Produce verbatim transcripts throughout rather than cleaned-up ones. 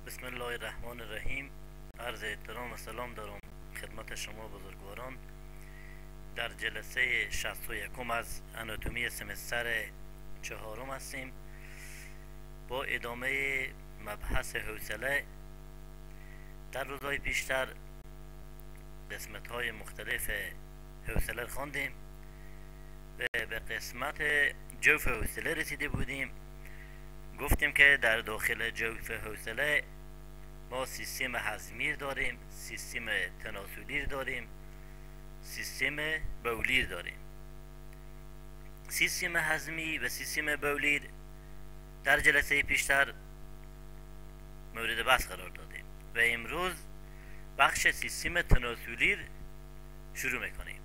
بسم الله الرحمن الرحیم. عرض احترام و سلام دارم خدمت شما بزرگواران. در جلسه شصت و یکم از اناتومی سمستر چهارم هستیم با ادامه مبحث حوصله. در روزهای پیشتر قسمت های مختلف حوصله خواندیم و به قسمت جوف حوصله رسیده بودیم. گفتیم که در داخل جوف حوصله ما سیستم هضمی داریم، سیستم تناسلی داریم، سیستم بولی داریم. سیستم هضمی و سیستم بولی در جلسه پیشتر مورد بحث قرار دادیم و امروز بخش سیستم تناسلی شروع میکنیم.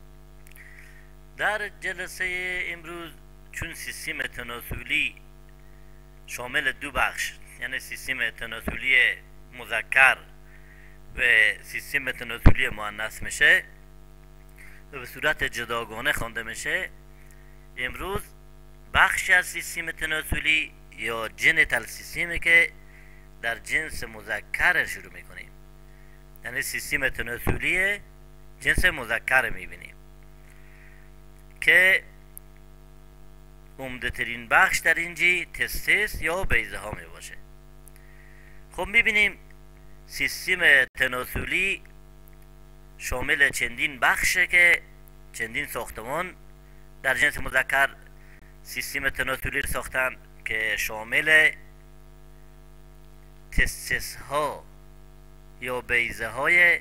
در جلسه امروز چون سیستم تناسلی شامل دو بخش، یعنی سیستم تناسلی مذکر و سیستم تناسلی مؤنث میشه و به صورت جداگانه خوانده میشه، امروز بخشی از سیستم تناسلی یا جنتال سیستمی که در جنس مذکر شروع میکنیم، یعنی سیستم تناسلی جنس مذکر میبینیم که عمده ترین بخش در اینجی تستس یا بیضه ها می باشه. خب میبینیم سیستم تناسلی شامل چندین بخشه که چندین ساختمان در جنس مذکر سیستم تناسلی رو ساختن که شامل تستس ها یا بیضه های،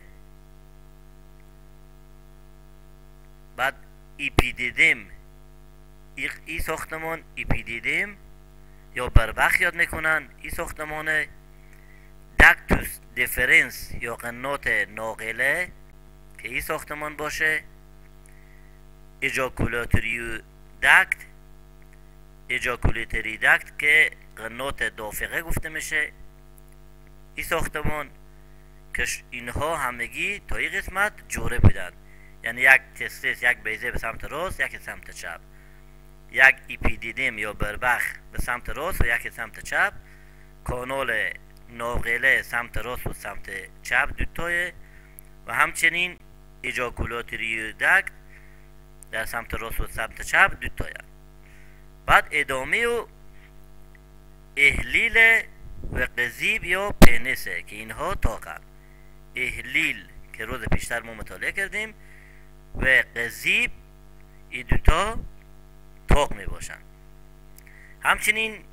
بعد ایپیدیدیم، ای ساختمان ایپیدیدیم یا بربخ یاد میکنن، ای ساختمان داکتوس دیفرنس یا قنات ناقله که ای ساختمان باشه، اجاکولاتوریو داکت، اجاکولاتوری داکت که قنات دافقه گفته میشه، ای ساختمان که اینها همگی تا این قسمت جوره بودن، یعنی یک تستس، یک بیضه به سمت راست، یک سمت چپ، یک ایپیدیدیم یا بربخ به سمت راست و یک سمت چپ، کانال ناقله سمت راست و سمت چپ دوتای و همچنین اجاکولاتوری داکت در سمت راست و سمت چپ دوتای. بعد ادامه و احلیل و قضیب یا پنسه که اینها تاقن. احلیل که روز پیشتر ما مطالعه کردیم و قضیب این دوتا تاق می باشن. همچنین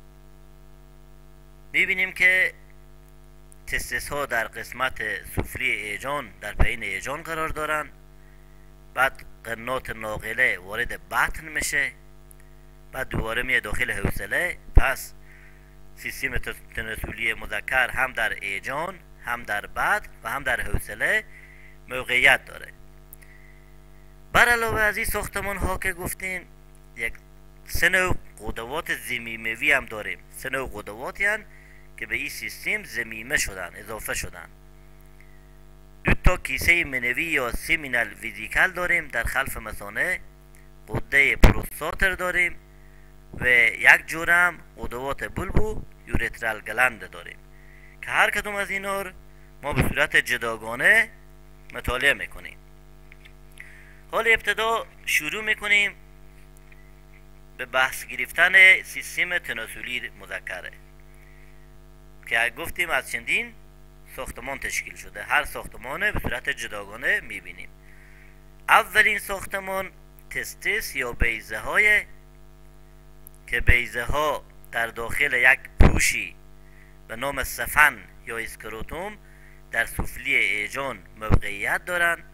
میبینیم که تستس ها در قسمت سفلی ایجان در پایین ایجان قرار دارن، بعد قنات ناقله وارد بطن میشه، بعد دوباره میه داخل حوصله. پس سیستم تناسلی مذکر هم در ایجان، هم در بطن و هم در حوصله موقعیت داره. بر علاوه از این ساختمان ها که گفتین، یک سه نوع قدوات ضمیموی هم داریم. سه نوع قدواتی هستند که به این سیستم ضمیمه شدن، اضافه شدن. دو تا کیسه منوی یا سیمینال ویزیکل داریم در خلف مثانه، قده پروستاتر داریم و یک جورم قدوات بلبو یورترال گلند داریم که هر کدوم از اینا ما به صورت جداگانه مطالعه میکنیم. حال ابتدا شروع میکنیم به بحث گرفتن سیستم تناسلی مذکره که گفتیم از چندین ساختمان تشکیل شده. هر ساختمان به صورت جداگانه میبینیم. اولین ساختمان تستس یا بیضه های که بیضه ها در داخل یک پوشی به نام سفن یا اسکروتوم در سفلی ایجان موقعیت دارن،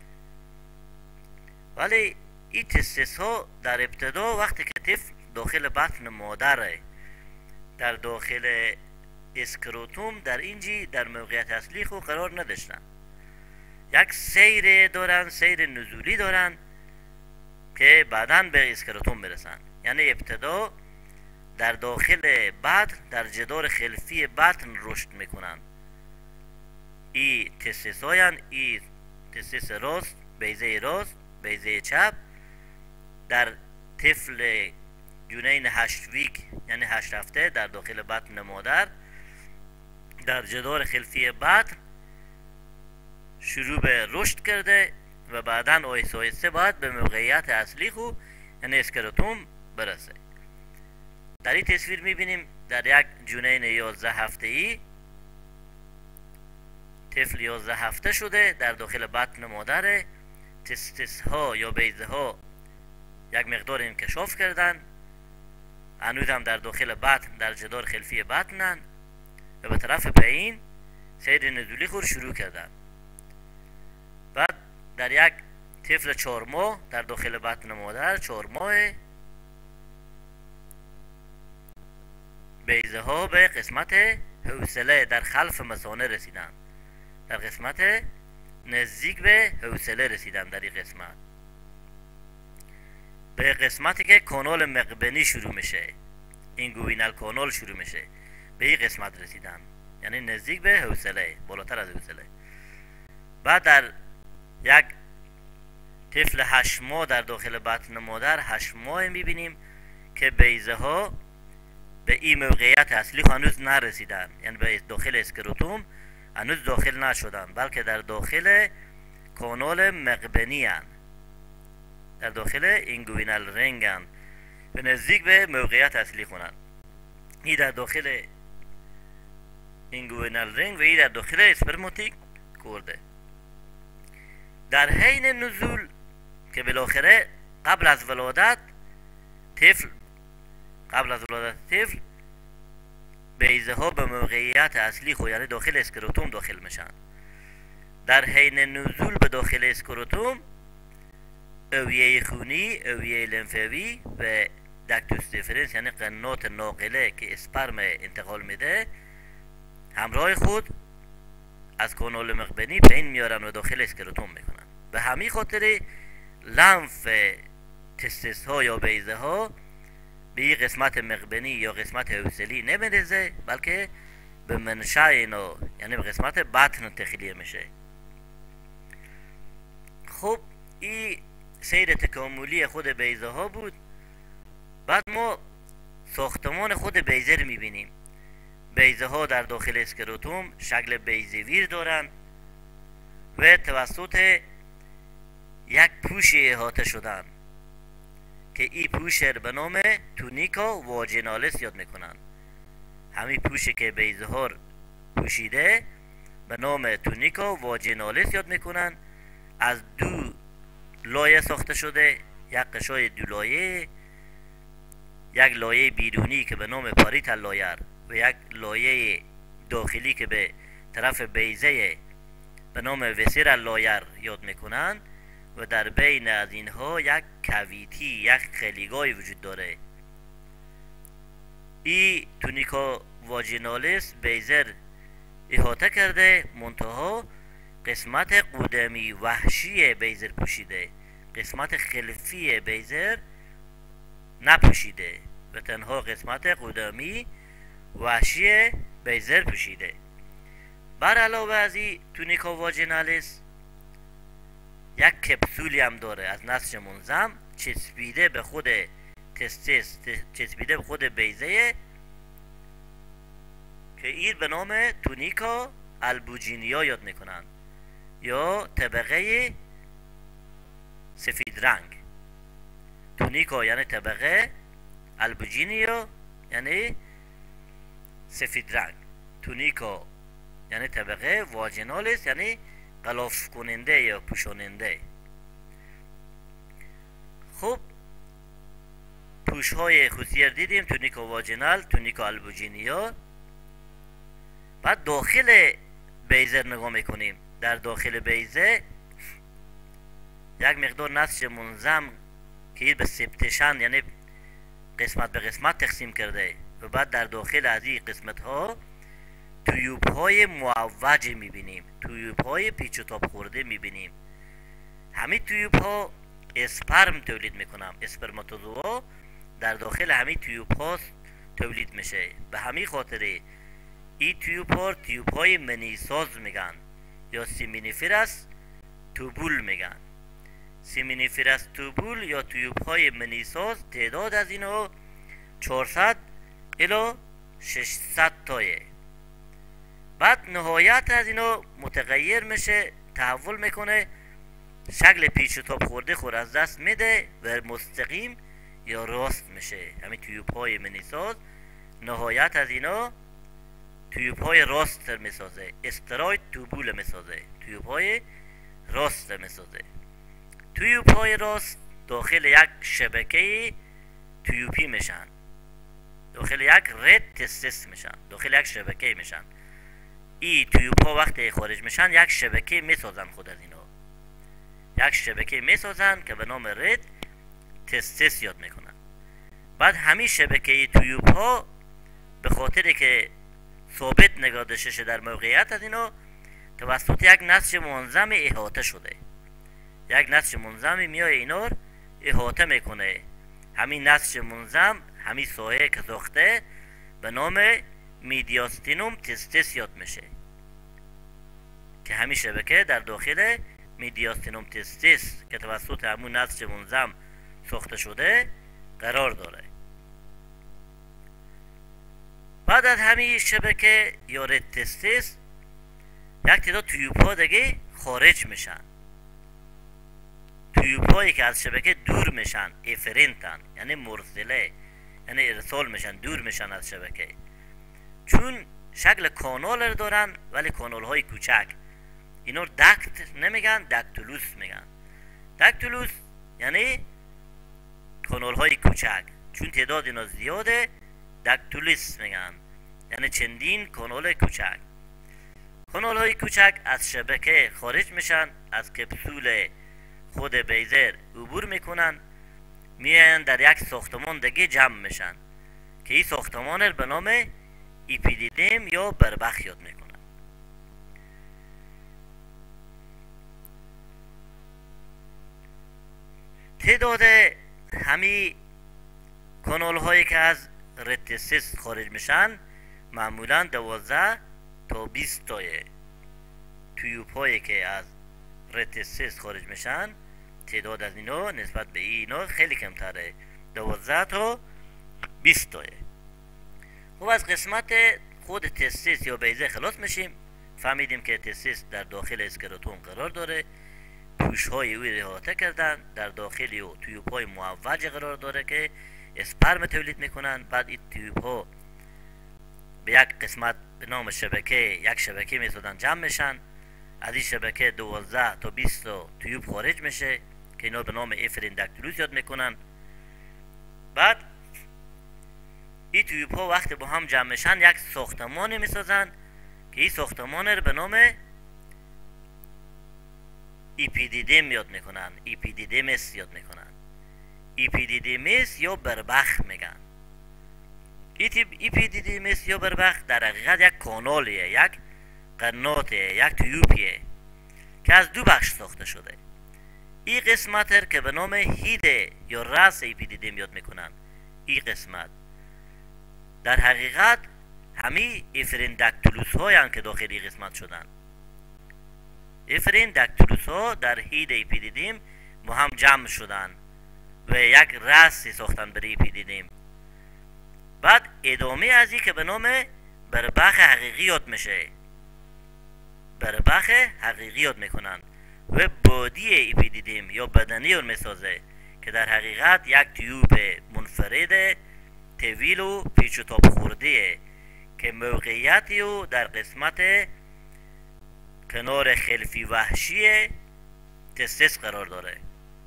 ولی این تستس ها در ابتدا وقتی که طفل داخل بطن مادر در داخل اسکروتوم در اینجی در موقعیت اصلی خود قرار نداشتن. یک سیر دارن، سیر نزولی دارن که بعداً به اسکروتوم برسن. یعنی ابتدا در داخل بطن در جدار خلفی بطن رشد میکنن. ای تستس هاین، ای تستس راست، بیضه راست، بیضه چپ در طفل جنین هشت ویک یعنی هشت هفته در داخل بطن مادر در جدار خلفی بطن شروع به رشد کرده و بعدا آهسته آهسته باید به موقعیت اصلی خو یعنی اسکروتوم برسه. در این تصویر میبینیم در یک جنین یازده هفته ای طفل یازده هفته شده در داخل بطن مادر، تستس ها یا بیضه ها یک مقدار انکشاف کردن، هنوز هم در داخل بطن در جدار خلفی بطنن و به طرف پایین سیر نزولی خور شروع کردن. بعد در یک طفل چهار ماه در داخل بطن مادر چهار ماه بیضه ها به قسمت حوصله در خلف مثانه رسیدن، در قسمت نزدیک به حوصله رسیدن. در این قسمت به قسمتی که کانال مقبنی شروع میشه، اینگوینال کانال شروع میشه، به این قسمت رسیدن، یعنی نزدیک به حوصله، بالاتر از حوصله. بعد در یک طفل هشت ماه در داخل بطن مادر هشت ماه میبینیم که بیضه ها به این موقعیت اصلی هنوز نرسیدن، یعنی به داخل اسکروتوم هنوز داخل نشدن، بلکه در داخل کانال مقبنی هن، در داخل اینگوینال رنگ هن، به نزدیک به موقعیت اصلی خونن. این در داخل اینگوینال رنگ و این در داخل اسپرماتیک کورده. در حین نزول که بالاخره قبل از ولادت طفل قبل از ولادت طفل بیضه ها به موقعیت اصلی خود یعنی داخل اسکروتوم داخل میشن. در حین نزول به داخل اسکروتوم اویه خونی، اویه لنفوی و دکتوس دیفرنس یعنی قنات ناقله که اسپرم انتقال میده همراه خود از کانال مقبنی پایین میارن و داخل اسکروتوم میکنن. به همین خاطر لنف تستس ها یا بیضه ها به این قسمت مقبنی یا قسمت حوصلی نمیرسه، بلکه به منشأ اینا یعنی به قسمت بطن تخلیه میشه. خب این سیر تکاملی خود بیضه ها بود. بعد ما ساختمان خود بیضه رو میبینیم. بیضه ها در داخل اسکروتوم شکل بیضه ویر دارن و توسط یک پوش احاطه شدن که این پوش رو به نام تونیکا واجینالس یاد میکنن. همین پوشی که بیضه ها پوشیده به نام تونیکا واجینالس یاد میکنن. از دو لایه ساخته شده، یک قشای دو لایه، یک لایه بیرونی که به نام پاریتال لایر و یک لایه داخلی که به طرف بیضه به نام وسیرال لایر یاد میکنن و در بین از اینها یک کویتی، یک خلیگای وجود داره. این تونیکا واجینالس بیضه احاطه کرده، منتها قسمت قدمی وحشی بیضه پوشیده، قسمت خلفی بیضه نپوشیده و تنها قسمت قدمی وحشی بیضه پوشیده. بر علاوه از این تونیکا واجینالس یک کپسولی هم داره از نسج منظم چسبیده به خود تستس، چسبیده به خود بیضه که این به نام تونیکا البوجینیا یاد میکنن یا طبقه سفید رنگ. تونیکا یعنی طبقه، البوجینیا یعنی سفید رنگ. تونیکا یعنی طبقه، واجینالس یعنی غلاف کننده یا پوشاننده. خب پوش های خصوصی دیدیم، تونیکا واجینال، تونیکا البوجینیا. بعد داخل بیضه نگاه میکنیم. در داخل بیضه یک مقدار نسج منظم که به سپتشن یعنی قسمت به قسمت تقسیم کرده و بعد در داخل از این قسمت ها تویوب های معوج میبینیم، تویوب های پیچ و تاب خورده میبینیم. همین تویوب ها اسپرم تولید میکنن، اسپرماتوزوا در داخل همین تویوب ها تولید میشه. به همین خاطر این تویوب ها تویوب های منیساز میگن یا سیمینیفرس توبول میگن. سیمینیفرس توبول یا تویوب های منیساز تعداد از اینها چهارصد الی ششصد تایه. بعد نهایت از اینو متغیر میشه، تحول میکنه، شکل پیچ و تاب خورده خور از دست میده و مستقیم یا راست میشه. همین تیوب های منیساز نهایت از اینا تیوب های راست میسازه، استرایت توبول میسازه، تیوب های راست میسازه. تیوب های راست داخل یک شبکه تیوبی میشن، داخل یک رد تستس میشن، داخل یک شبکه میشن. این تیوب ها وقتی خارج میشن یک شبکه میسازن، خود از اینا یک شبکه میسازن که به نام رد تستس یاد میکنن. بعد همین شبکه تیوب ها به خاطر که ثابت نگاه داشته در موقعیت از اینا توسط یک نسج منظم احاطه شده. یک نسج منظم میای اینا رو احاطه میکنه. همین نسج منظم همین سایه که ساخته به نام میدیاستینوم تستس یاد میشه که همین شبکه در داخل میدیاستینوم تستس که توسط همون نسج منظم ساخته شده قرار داره. بعد از همین شبکه یا رد تستس یک تعداد تیوب ها دیگه خارج میشن. تیوب هایی که از شبکه دور میشن افرنتن، یعنی مرسله، یعنی ارسال میشن، دور میشن از شبکه، چون شکل کانال دارن ولی کانال های کوچک. اینا دکت نمیگن، دکتولوس میگن. دکتولوس یعنی کانال های کوچک، چون تعداد اینا زیاده دکتولوس میگن، یعنی چندین کانال کوچک. کانال های کوچک از شبکه خارج میشن، از کپسول خود بیزر عبور میکنن، میان در یک ساختمان دیگه جمع میشن که این ساختمان رو به نام اپیدیدیم یا بربخ یاد میکنن. تعداد همین کانال هایی که از رد تستس خارج میشن معمولا دوازده تا بیست تایه. تیوب هایی که از رد تستس خارج میشن تعداد از اینا نسبت به اینا خیلی کمتره، دوازده تا بیست تایه. خب از قسمت خود تستس یا بیضه خلاص میشیم. فهمیدیم که تستس در داخل اسکلتون قرار داره، پوش های اوی احاطه کردن، در داخل او تیوب های معوج قرار داره که اسپرم تولید میکنن. بعد این تیوب ها به یک قسمت به نام شبکه، یک شبکه میسازن، جمع میشن. از این شبکه دوازده تا بیست تا تیوب خارج میشه که اینا به نام افرین دکتولوس یاد میکنن. بعد این تیوب ها وقتی با هم جمع میشن یک ساختمان میسازن که این ساختمان رو به نام اپیدیدیم یاد میکنن، اپیدیدیمس یاد میکنن، اپیدیدیمس یا بربخ میگن. اپیدیدیمس یا بربخ در حقیقت یک کانالیه، یک قناته، یک تیوبیه که از دو بخش ساخته شده. این قسمت که به نام هیده یا راس اپیدیدیم یاد میکنن، این قسمت در حقیقت همین افرین دکتولوس های که داخل این قسمت شدن. افرین دکتولوس ها در هید اپیدیدیم با هم جمع شدن و یک راسی ساختن برای اپیدیدیم. بعد ادامه از این که به نام بربخ حقیقی یاد میشه، بربخ حقیقی یاد میکنن و بادی اپیدیدیم یا بدنی اون میسازه که در حقیقت یک تیوب منفرد طویل و پیچ و تاب خورده که موقعیتی و در قسمت کنار خلفی وحشی تستس قرار داره.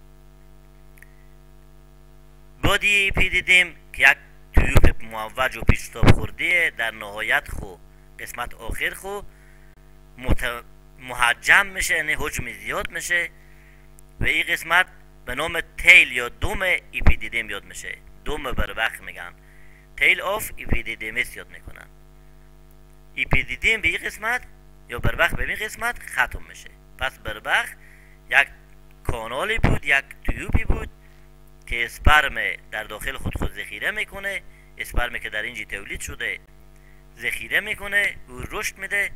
بادی اپیدیدیم که یک تیوب معوج و پیچ و تاب خورده در نهایت خو قسمت آخر خو مت... محجم میشه، یعنی حجم زیاد میشه و این قسمت به نام تیل یا دوم اپیدیدیم یاد میشه. دوم بربخ میگن، تیل آف اپیدیدیمس یاد میکنن. اپیدیدیم به این قسمت یا بربخ به این قسمت ختم میشه. پس بربخ یک کانالی بود، یک تیوبی بود که اسپرم در داخل خود خود ذخیره میکنه. اسپرمی که در اینجی تولید شده ذخیره میکنه، او رشد میده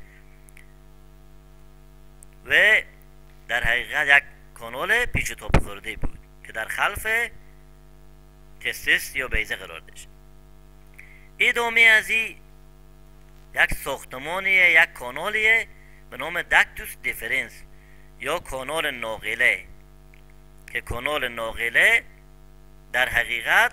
و در حقیقت یک کانال پیچ و تاب خورده بود که در خلف تستس یا بیضه قرار داشت. ادامه از این یک ساختمانیه، یک کانالیه به نام داکتوس دیفرنس یا کانال ناقله، که کانال ناقله در حقیقت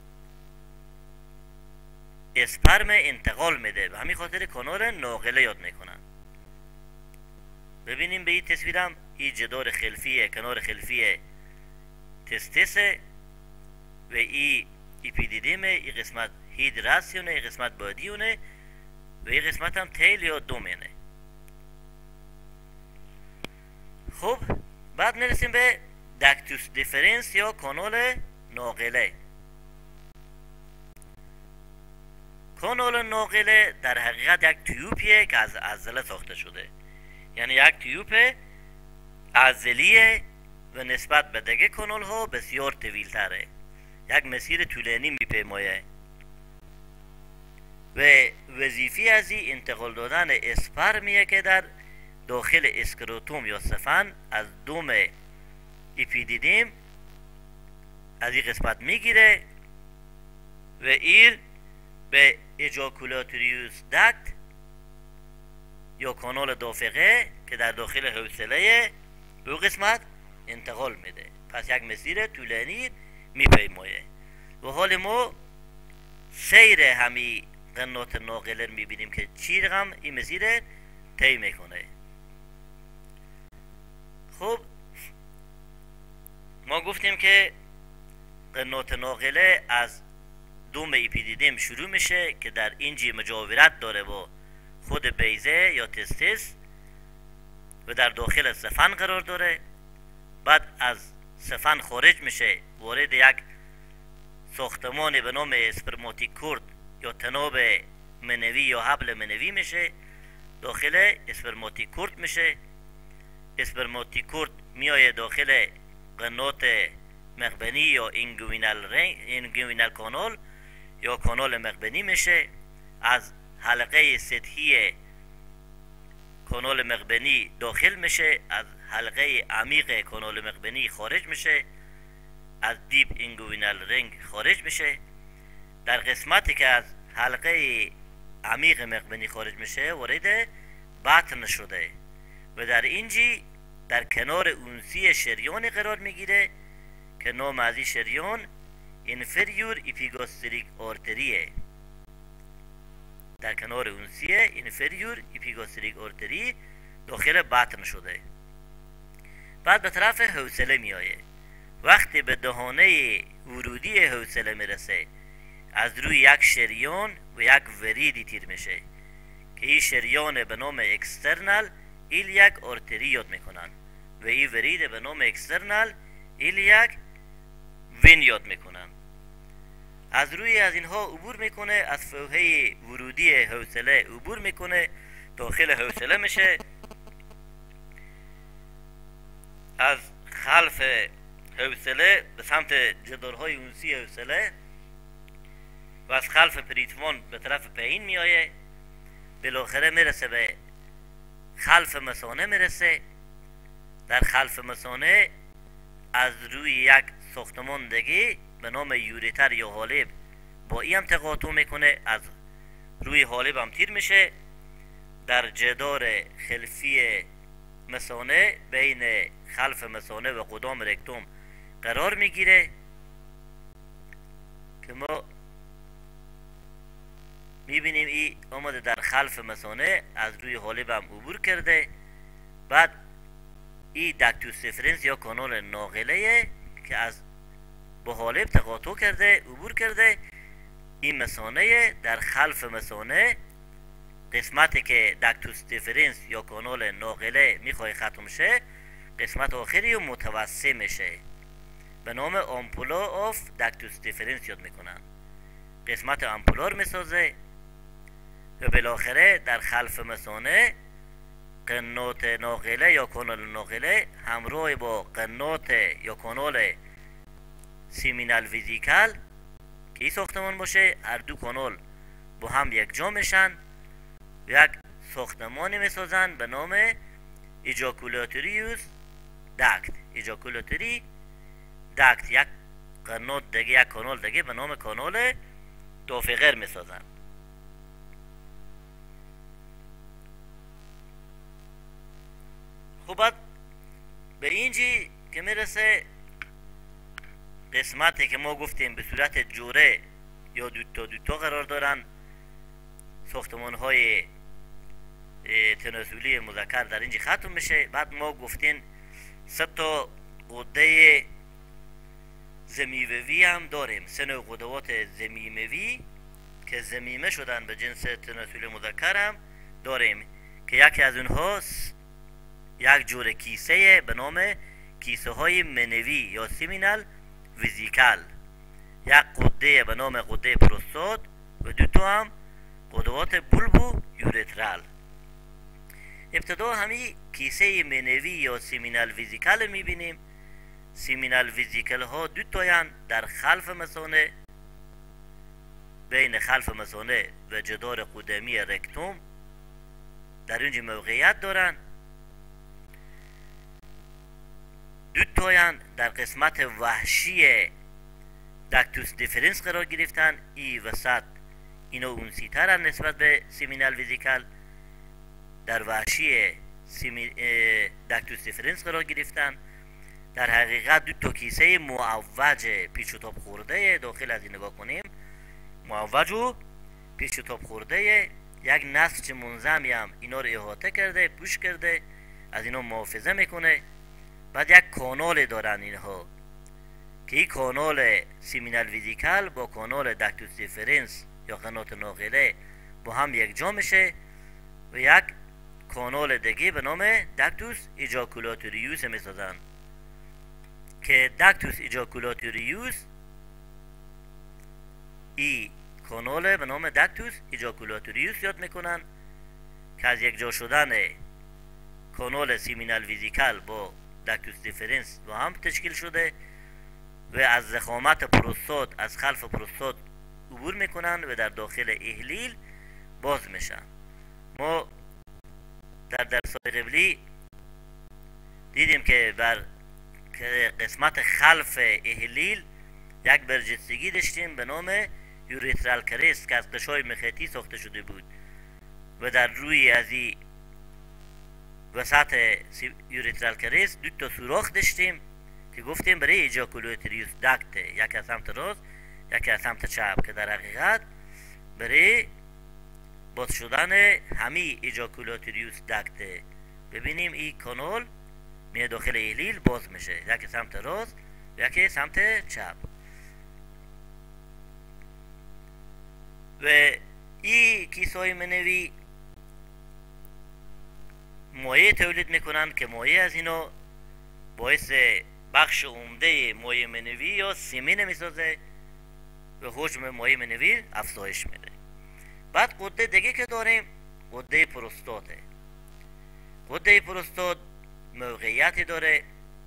اسپرم انتقال میده، به همین خاطر کانال ناقله یاد میکنن. ببینیم به این تصویرم، این جدار خلفیه، کنار خلفیه تستسه و ای اپیدیدیمه، ای قسمت هیدراسیونه، ای قسمت بادیونه و ای قسمت هم تیل یا دومینه. خب بعد میرسیم به داکتوس دیفرنس یا کانال ناقله. کانال ناقله در حقیقت یک تیوبیه که از عضله ساخته شده، یعنی یک تیوب عضلیه و نسبت به دیگه کانال ها بسیار طویل تره، یک مسیر طولانی میپیمایه و وظیفه از این انتقال دادن اسپرمیه که در داخل اسکروتوم یا سفن از دوم اپیدیدیم از این قسمت میگیره و ایر به اجاکولاتوریوس داکت یا کانال دافقه که در داخل حوصله به قسمت انتقال میده. پس یک مسیر طولانی میپیمایه و حال ما سیر همی قنات ناقله میبینیم که چی رقم این مسیر طی میکنه. خب ما گفتیم که قنات ناقله از دوم اپیدیدیم شروع میشه که در اینجی مجاورت داره با خود بیضه یا تستس و در داخل سفن قرار داره. بعد از سفن خارج میشه، وارد یک ساختمان به نام اسپرماتیکورد یا تناب منوی یا حبل منوی میشه، داخل اسپرماتیکورد میشه. اسپرماتیکورد میایه داخل قنات مقبنی یا اینگوینال رنگ، اینگوینال کانال یا کانال مقبنی میشه. از حلقه سطحی کانال مقبنی داخل میشه، از حلقه عمیق کانال مقبنی خارج میشه، از دیپ اینگوینال رنگ خارج میشه. در قسمتی که از حلقه عمیق مقبنی خارج میشه وارد بطن شده و در اینجی در کنار اونسی شریان قرار میگیره که نام از این شریان اینفریور اپیگاستریک آرتریه. در کنار اونسیه اینفریور اپیگاستریک آرتری داخل بطن شده. بعد به طرف حوصله میایه. وقتی به دهانه ورودی حوصله میرسه از روی یک شریان و یک وریدی تیر میشه که این شریان به نام اکسترنال ایلیاک آرتری یاد میکنن و این ورید به نام اکسترنال ایلیاک وین یاد میکنن. از روی از اینها عبور میکنه، از فوهه ورودی حوصله عبور میکنه، داخل حوصله میشه. از خلف حوصله به سمت جدارهای اونسی حوصله و از خلف پریتوان به طرف پایین میایه. بالاخره میرسه به خلف مثانه میرسه. در خلف مثانه از روی یک ساختمان دیگه به نام یوریتر یا حالب با این هم تقاطع میکنه، از روی حالب هم تیر میشه، در جدار خلفی مثانه بین خلف مثانه و قدام رکتوم قرار میگیره که ما میبینیم این آمده در خلف مثانه، از روی حالب هم عبور کرده. بعد این داکتوس دیفرنس یا کانال ناقله که از با حالب تقاطع کرده عبور کرده. این مثانه در خلف مثانه قسمتی که داکتوس دیفرنس یا کانال ناقله میخوای ختم شه، قسمت آخری و متوسع میشه به نام آمپولا آف داکتوس دیفرنس یاد میکنن. قسمت آمپولار میسازه و بالاخره در خلف مثانه قنات ناقله یا کانال ناقله همراه با قنات یا کانال سیمینال ویزیکال که این ساختمان باشه، هر دو کانال با هم یک جا میشن، یک ساختمانی میسازن به نام ایجاکولاتوریوس داکت. ایجاکولاتوری داکت یک قنات دیگه، یک کانال دیگه به نام کانال دافقر میسازن. خب بعد به اینجی که میرسه قسمتی که ما گفتیم به صورت جوره یا دوتا دوتا قرار دارن ساختمان های تناسلی مذکر در اینجا ختم میشه. بعد ما گفتیم سه تا قده زمیموی هم داریم، سه نوع قدوات زمیموی که زمیمه شدن به جنس تناسلی مذکر هم داریم که یکی از اونها یک جور کیسه به نام کیسه های منوی یا سیمینال ویزیکال، یک قده به نام قده پروستات و دو تا هم قدوات بولبو یورترال. ابتدا همی کیسه منوی یا سیمینال ویزیکال میبینیم. سیمینال ویزیکال ها دو تایان در خلف مثانه، بین خلف مثانه و جدار قدمی رکتوم در اینجا موقعیت دارن. دو تایان در قسمت وحشی داکتوس دیفرنس قرار گرفتن. ای وسط اینا اونسی ترن نسبت به سیمینال ویزیکال. در وحشی سیمی... داکتوس دیفرنس قرار گرفتن. در حقیقت دو تا کیسه معوج پیچ و تاب خورده داخل از این نگاه کنیم، معوج و پیچ و تاب خورده، یک نسج منظمی هم اینا رو احاطه کرده، پوش کرده، از اینا محافظه میکنه. بعد یک کانال دارن اینها که این کانال سیمینال ویزیکال با کانال داکتوس دیفرنس یا قنات ناقله با هم یک جا میشه و یک کانال دیگه به نام داکتوس ایجاکولاتوریوس میسازن که داکتوس ایجاکولاتوریوس ای کانال به نام داکتوس ایجاکولاتوریوس یاد میکنن که از یک جا شدن کانال سیمینال ویزیکال با داکتوس دیفرنس با هم تشکیل شده و از ضخامت پروستات از خلف پروستات عبور میکنن و در داخل احلیل باز میشن. ما در درس‌های قبلی دیدیم که بر قسمت خلف احلیل یک برجستگی داشتیم به نام یوریترال کریست که از قشای مخیطی ساخته شده بود و در روی از این وسط یوریترال کریست دو تا سوراخ داشتیم که گفتیم برای ایجاکولاتوریوس داکت، یک از سمت راست یک از سمت چپ، که در حقیقت برای باز شدن همی ایجاکولاتوریوس داکت. ببینیم این کانال میاد داخل احلیل باز میشه، یکی سمت راست یکی سمت چپ و این کیسه های منوی مایع تولید میکنن که مایع از اینا باعث بخش عمده مایع منوی یا سیمین میسازه و حجم مایع منوی افزایش میده. بعد قده دیگه که داریم قده پروستاته. قده پروستات موقعیتی داره.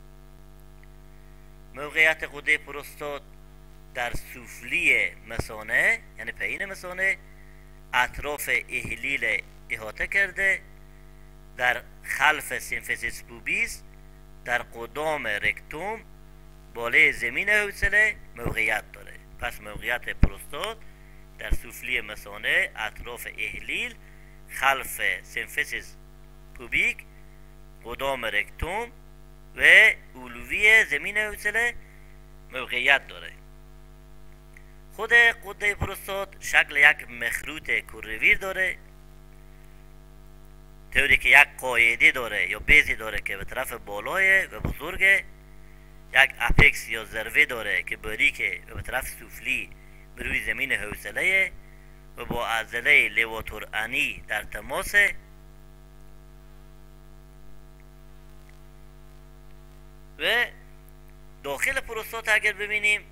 موقعیت قده پروستات در سفلی مثانه یعنی پایین مثانه اطراف احلیل احاطه کرده، در خلف سیمفیسیس پوبیس در قدام رکتوم بالای زمین حوصله موقعیت داره. پس موقعیت پروستات در سفلی مثانه اطراف احلیل خلف سیمفیسیس پوبیک قدام رکتوم و علوی زمین حوصله موقعیت داره. خود قده پروستات شکل یک مخروط کرویر داره، طوری که یک قاعده داره یا بیزی داره که به طرف بالای و بزرگه، یک اپکس یا ذروه داره که باریکه و به طرف سفلی به روی زمین حوصله و با عضله لیواتور انی در تماسه و داخل پروستات اگر ببینیم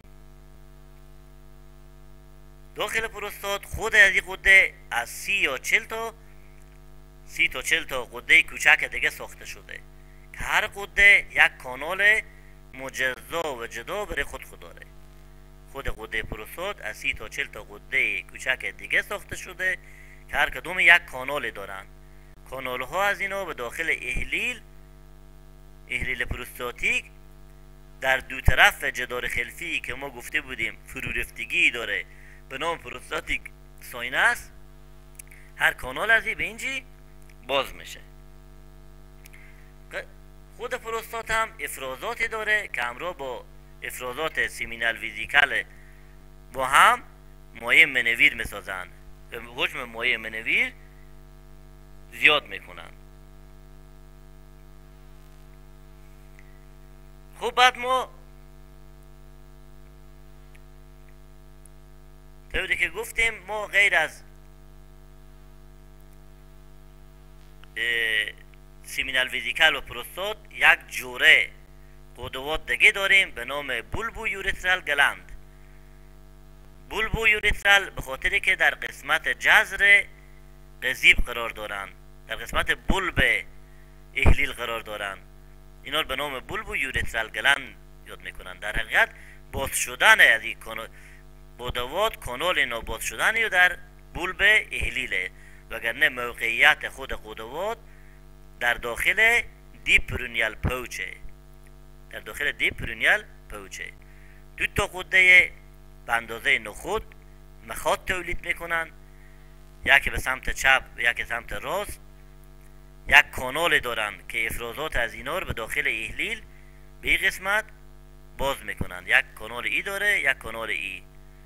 داخل پروستات خود از این قده از سی یا چل تا سی تا چل تا قده کوچک دیگه ساخته شده که هر قده یک کانال مجزا و جدا برای خود خود داره. خود قده پروستات از سی تا چل تا قده کوچک دیگه ساخته شده که هر کدوم یک کانال دارن. کانال ها از اینا به داخل احلیل احلیل پروستاتیک در دو طرف جدار خلفی که ما گفته بودیم فرورفتگی داره به نام پروستاتیک ساینس، هر کانال از این به اینجی باز میشه. خود پروستات هم افرازاتی داره که همراه با افرازات سیمینال ویزیکال با هم مایع منویر میسازن، به حجم مایع منویر زیاد میکنن. خب بعد ما طوری که گفتیم ما غیر از سیمینال ویزیکال و پروستات یک جوره قدوات دیگه داریم به نام بولبو یوریترال گلند. بولبو یوریترال به خاطری که در قسمت جزر قضیب قرار دارن، در قسمت بولب احلیل قرار دارن، اینا به نام بولبو یوریترال گلند یاد میکنن. در حقیقت باز شدن از این قدوات کانال اینا باز شدن یا در بولب احلیله، وگرنه موقعیت خود قدوات در داخل دیپ پرونیال پوچه، در داخل دیپ پرونیال پوچه. دو تا قده به اندازه نخود مخاط تولید میکنن، یکی به سمت چپ و یکی سمت راست. یک کانال دارن که افرازات از اینا رو به داخل احلیل به این قسمت باز میکنن. یک کانال ای داره، یک کانال ای،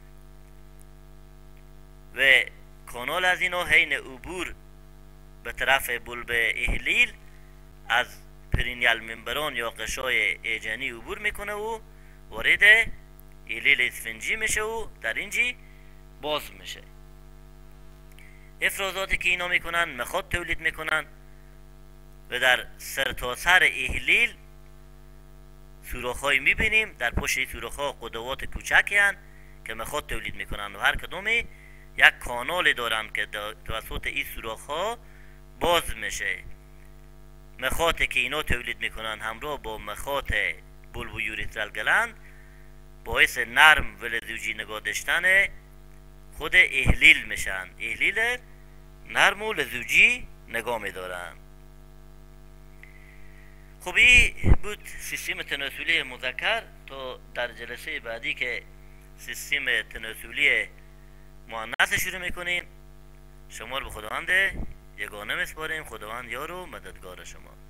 و کانال از اینا حین عبور به طرف بولب احلیل از پرینیال ممبران یا قشای ایجنی عبور میکنه و وارد احلیل اسفنجی میشه و در اینجی باز میشه. افرازاتی که اینا میکنن مخاط تولید میکنن و در سرتاسر احلیل سوراخ‌هایی میبینیم. در پشت این سوراخ‌ها قدوات کوچکی هستند که مخاط تولید میکنن و هر کدومی یک کانال دارن که توسط این سوراخ‌ها باز میشه. مخاطی که اینا تولید میکنن همراه با مخاط بولبو یوریترال گلند باعث نرم و لزوجی نگاه داشتن خود احلیل میشن. احلیل نرم و لزوجی نگاه میدارن. خب این بود سیستم تناسلی مذکر. تا در جلسه بعدی که سیستم تناسلی مؤنث شروع میکنیم، شما رو به خداوند یگانه میسپاریم. خداوند یار و مددگار شما.